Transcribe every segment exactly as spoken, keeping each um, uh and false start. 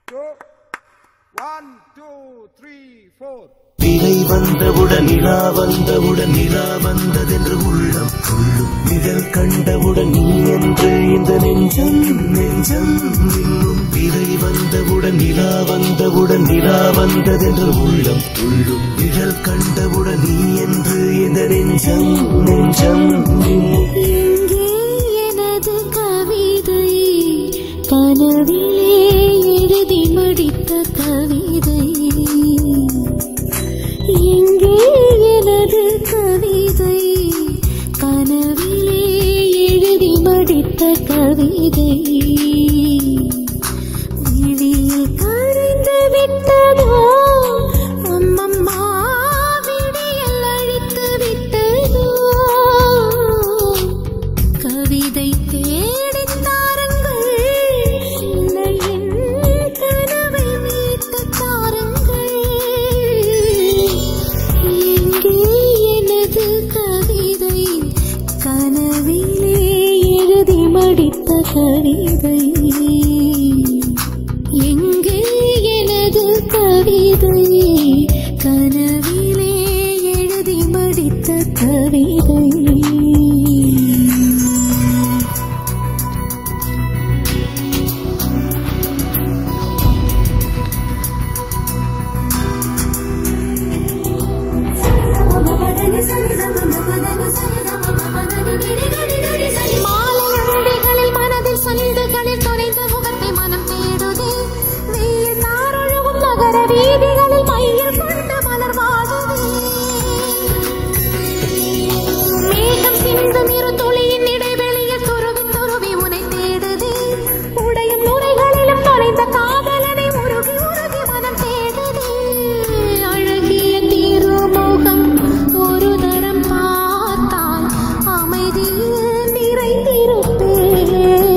One, two, three, four. திரை வந்தவுடன் நிலா வந்தவுடன் நிலா வந்ததென்று உள்ளம் துள்ளும் நிழல் கண்டவுடன் நீ என்று இந்த நெஞ்சம் நெஞ்சம் இன்னும் திரை வந்தவுடன் நிலா வந்தவுடன் நிலா வந்ததென்று உள்ளம் துள்ளும் நிழல் கண்டவுடன் நீ என்று இந்த நெஞ்சம் நெஞ்சம் எங்கே எனது கவிதை கனவிலே எழுதி முடித்த கவிதை எங்கே எனது கவிதை கனவிலே எழுதி முடித்த கவிதை விழியில் கரைந்து விட்டதோ அம்மம்மா விடியல் அழித்து விட்டதோ கவிதை தேடித் தாருங்கள் என் கனவை மீட்டு தாருங்கள் எங்கே எனது கவிதை கனவிலே எழுதி முடித்த கவிதை எங்கே எனது கவிதை கனவிலே எழுதி முடித்த கவிதை மாலையண்டிகளில் மனதில் சந்துகளில் தொலைந்த முகத்தை மனம் தேடுதே வெயில் தாரொழுகும் நகர வீதிகளில் மையில் கொண்ட மலர் வாடுதே மேகம் சிந்தும் இரு துளியின் இடைவெளியில் துருவி துருவி உனை தேடுதே உடையும் நுரைகளிலும் தொலைந்த காதலனை உருகி உருகி மனம் தேடுதே அழகிய திருமுகம் ஒரு தரம் பார்த்தால் அமைதியில் நிறைந்திருப்பேன்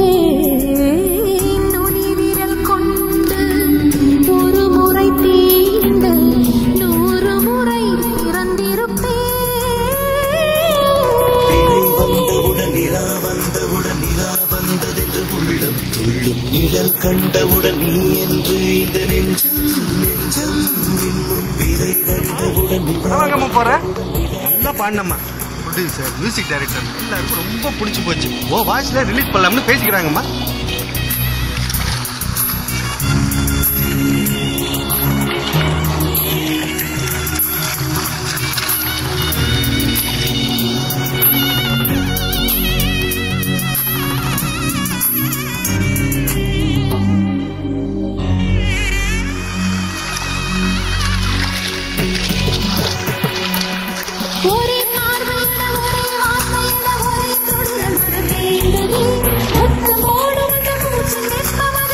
நுனி விரல் கொண்டு ஒரு முறை தீண்ட நூறு முறை இறந்திருப்பேன் திரை வந்தவுடன் நிலா வந்தவுடன் நிலா வந்ததென்று உள்ளம் துள்ளும் நிழல் கண்டவுடன் நீ என்று இந்த நெஞ்சம் நெஞ்சம் இன்னும் திரை கண்டவுடன் வாங்கம்மா போறேன் நல்லா பாடினம்மா ப்ரொடியூசர் மியூசிக் டைரக்டர் எல்லாருக்கும் ரொம்ப பிடிச்சி போச்சு ஓ வாய்ஸ்ல ரிலீஸ் பண்ணலாம்னு பேசிக்கிறாங்கம்மா ஒரே பார்வையிட ஒரே வார்த்தையிட ஒரே தொடுதல் மனம் வேண்டுதே ஒத்தமோடு வந்த மூச்சு நிற்பவன்